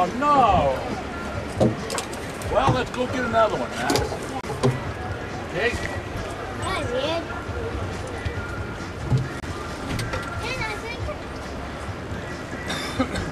Oh no! Well, let's go get another one, Max. Okay? That was weird. Then I think